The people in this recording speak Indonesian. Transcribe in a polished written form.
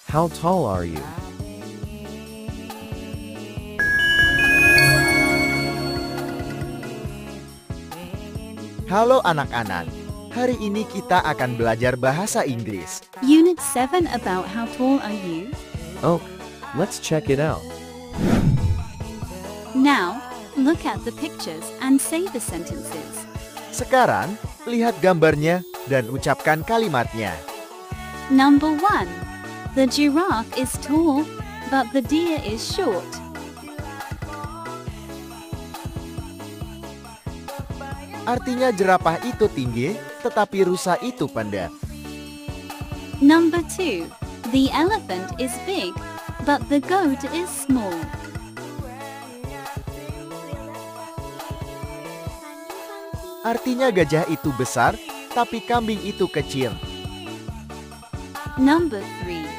How tall are you? Halo anak-anak, hari ini kita akan belajar bahasa Inggris. Unit 7 about how tall are you? Oh, let's check it out. Now, look at the pictures and say the sentences. Sekarang, lihat gambarnya dan ucapkan kalimatnya. Number 1. The giraffe is tall, but the deer is short. Artinya jerapah itu tinggi, tetapi rusa itu pendek. Number 2. The elephant is big, but the goat is small. Artinya gajah itu besar, tapi kambing itu kecil. Number 3.